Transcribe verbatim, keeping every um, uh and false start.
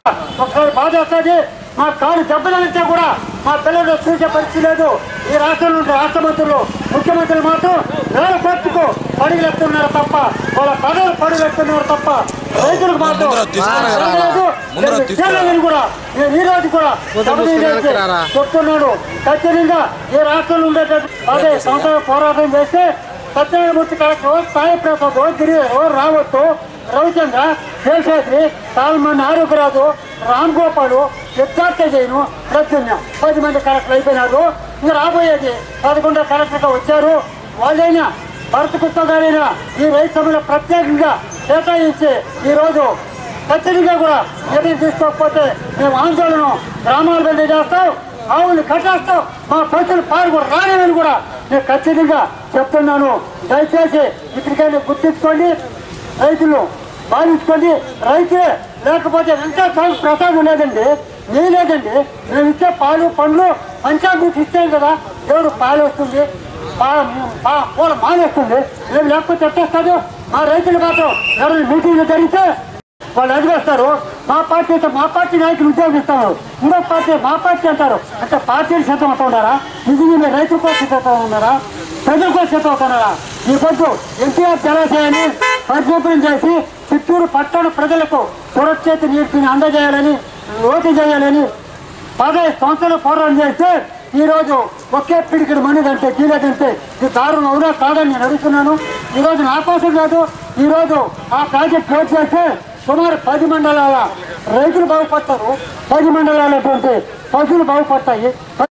ఒకసారి బాధ వస్తుంది. మా కాలు దెబ్బలంటే కూడా మా పిల్లలు చూసే పరిస్థితి లేదు. ఈ రాష్ట్రంలో ఉండే రాష్ట్ర మంత్రులు ముఖ్యమంత్రులు మాత్రం వేల కోట్లకు పడుగులు ఎత్తున్నారు తప్ప, వాళ్ళ పదవులు పడుగులు ఎత్తున్నారు తప్ప రైతులకు మాత్రం కూడా నేను ఈ రోజు కూడా చెప్తున్నాను. ఖచ్చితంగా ఈ రాష్ట్రంలో ఉండేటట్టు అదే సంవత్సరాల పోరాటం చేస్తే సత్యనారాయణమూర్తి కలెక్టర్ సాయి ప్రసాద్ గిరి రావత్ రవిచంద్ర శేషాద్రి సాల్మన్ ఆరోగ్యరాజు రామ్ గోపాల్ సిద్ధార్థ జైను ప్రద్యుమ్న పది మంది కలెక్టర్లు అయిపోయినారు. ఇంకా రాబోయేది పదకొండో కలెక్టర్గా వచ్చారు. వాళ్ళైనా భరత గుప్తా గారైనా ఈ రైతు సభలో ప్రత్యేకంగా కేటాయించి ఈరోజు ఖచ్చితంగా కూడా నిర్ణయం తీసుకోకపోతే మేము ఆందోళన గ్రామాల బందీ చేస్తాం, ఆవులు కట్టేస్తాం, మా పశువులు పాలు కూడా రాలేదని కూడా నేను ఖచ్చితంగా చెప్తున్నాను. దయచేసి ఇప్పటికైనా గుర్తించుకోండి, రైతులు భావించుకోండి. రైతులే లేకపోతే వెంకట స్వామి ప్రసాదం లేదండి, నీ లేదండి. మేము ఇచ్చే పాలు పండ్లు పంచామృతి ఇస్తాం కదా, దేవుడు పాలు వస్తుంది, పూల మానేస్తుంది. మేము లేకపోతే ఎట్టేస్తాడు. మా రైతులు మాత్రం ఎవరైనా మీటింగ్లు జరిగితే వాళ్ళు అడిగేస్తారు, మా పార్టీ అయితే మా పార్టీ నాయకులు ఉద్యోగం ఇస్తారు, ఇంకో పార్టీ మా పార్టీ అంటారు. అంటే పార్టీలు సిద్ధం అవుతూ ఉన్నారా? నిజంగా మీరు రైతుల కోసం సిద్ధం ఉన్నారా? ప్రజల కోసం సిద్ధం అవుతున్నారా? ఈ పొద్దు ఎన్టీఆర్ జలాశయాన్ని పరిశోధన చేసి చిత్తూరు పట్టణ ప్రజలకు సురక్షిత నీటిని అందజేయాలని, లోటు చేయాలని పదహైదు సంవత్సరాలు పోరాటం చేస్తే ఈరోజు ఒకే పిడికిడి మనిదంటే కీలేదంటే ఇది దారుణం అవునా కాదని నేను అడుగుతున్నాను. ఈరోజు నా కోసం కాదు, ఈరోజు ఆ ప్రాజెక్ట్ పూర్తి చేస్తే సుమారు పది మండలాల రైతులు బాగుపడతారు, పది మండలాలటువంటి పశువులు బాగుపడతాయి.